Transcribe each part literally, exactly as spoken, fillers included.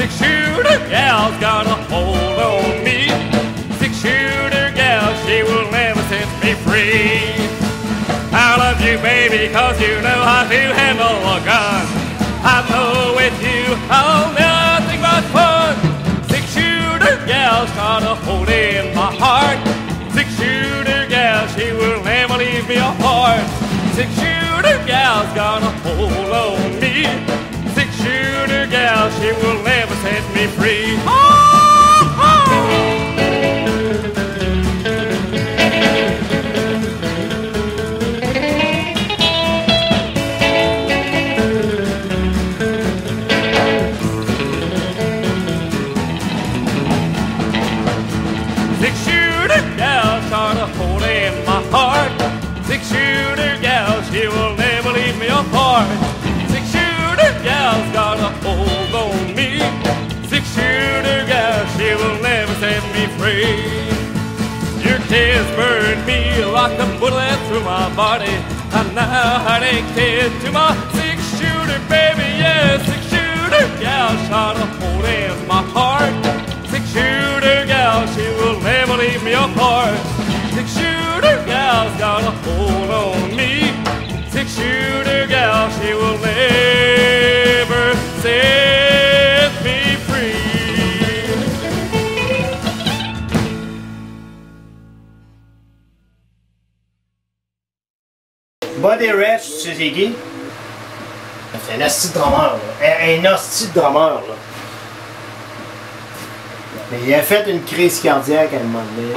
Six-shooter gal's got a hold on me. Six-shooter gal, she will never set me free. I love you, baby, cause you know how to handle a gun. I know with you I'll nothing but fun. Six-shooter gal's got a hold in my heart. Six-shooter gal, she will never leave me apart. Six-shooter gal's got a hold on me. Six-shooter gal, she will never set me free. Oh, oh. Six-shooter gal's got a hold in my heart. Six-shooter gal, she will never leave me apart. Six-shooter gal's got a hold on me. Six-shooter gal, she will never set me free. Your kiss burned me like a bullet through my body, and now addicted to my six-shooter, baby. Yeah, six-shooter gal shot a hole in my heart. Six-shooter gal, she will never leave me apart. Six-shooter gal's got a hold on me. Six-shooter gal, she will never set me free. Body Rest, tu sais c'est qui? C'est un hostie de drummer, là. Un, un hostie de drummer, là. Mais il a fait une crise cardiaque à un moment donné.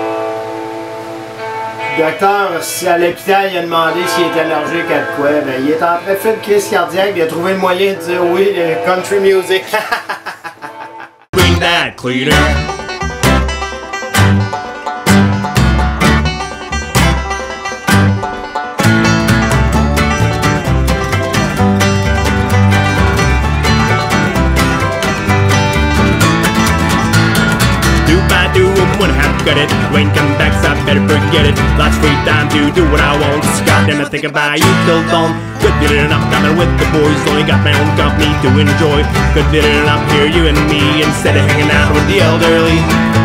Le docteur, à l'hôpital, il a demandé s'il était allergique à de quoi. Ben, il est en train de faire une crise cardiaque, il a trouvé le moyen de dire oui, le country music. Bring that cleaner. Got it, when come back, so I better forget it. Lots of free time to do what I want. Just goddamn it, thinking about you till dawn. Good feeling up, coming with the boys. Only got my own company to enjoy. Good feeling up here, you and me, instead of hanging out with the elderly.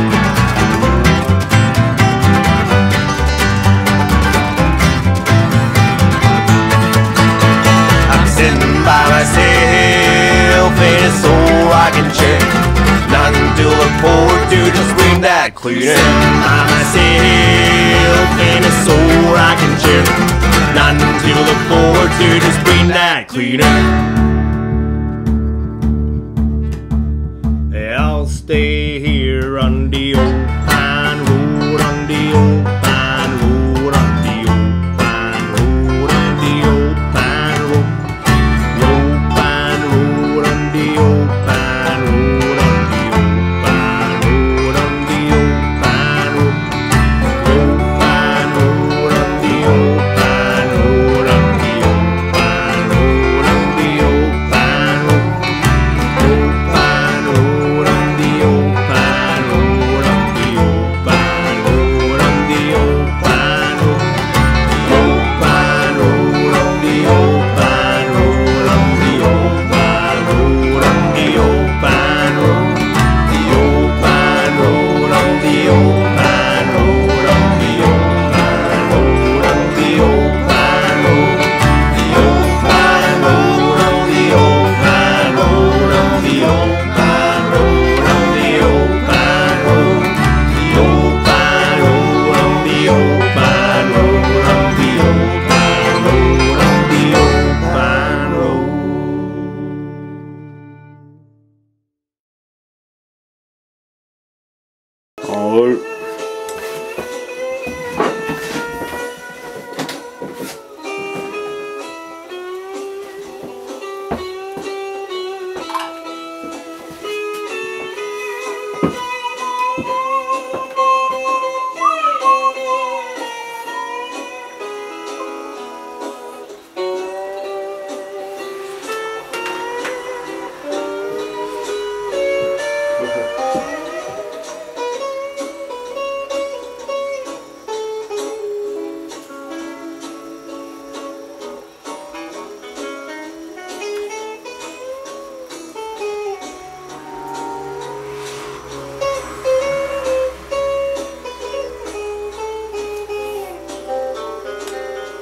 I'm sitting by myself in a soul rocking chair. Nothing to look forward to, just bring that cleaner. Sitting by myself in a soul rocking chair. Nothing to look forward to, just bring that cleaner. I'll stay here on the old pine road, on the old pine road, on the old pine road, on the old pine road, the old pine road, on the old pine road.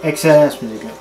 Excellent, cette musique-là.